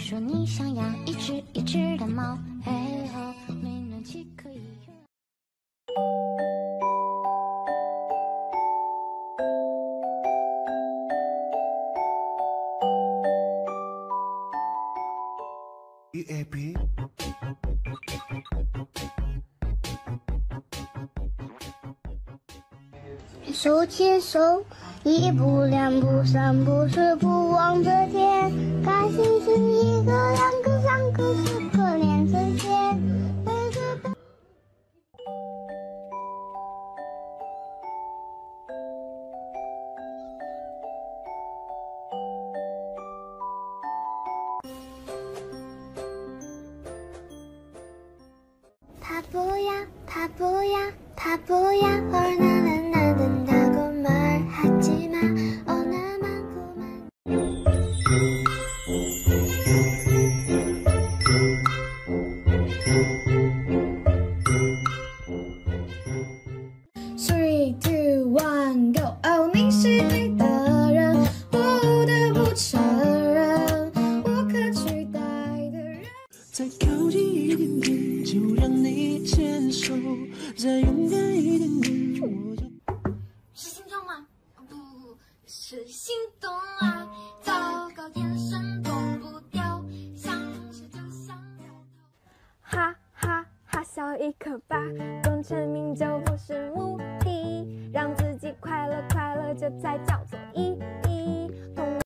说你想养一只的猫，嘿吼，没暖气可以用。 手牵手，一步两步三步四步望着天，看星星一个两个三个四个连成线。爬步呀，爬步呀，爬步呀，얼마나 나 된다고 말하지마 어느만큼만。3, 2, 1, go！ 哦，你是对的人，我不得不承认，无可取代的人。再靠近一点点，就让你牵手，再勇敢一点点，我就。是心跳吗？不是心动啊！糟糕，眼神躲不掉，想是就想要逃。 哈哈哈，笑一刻吧，功成名就不是目的，让自己快乐，快乐这才叫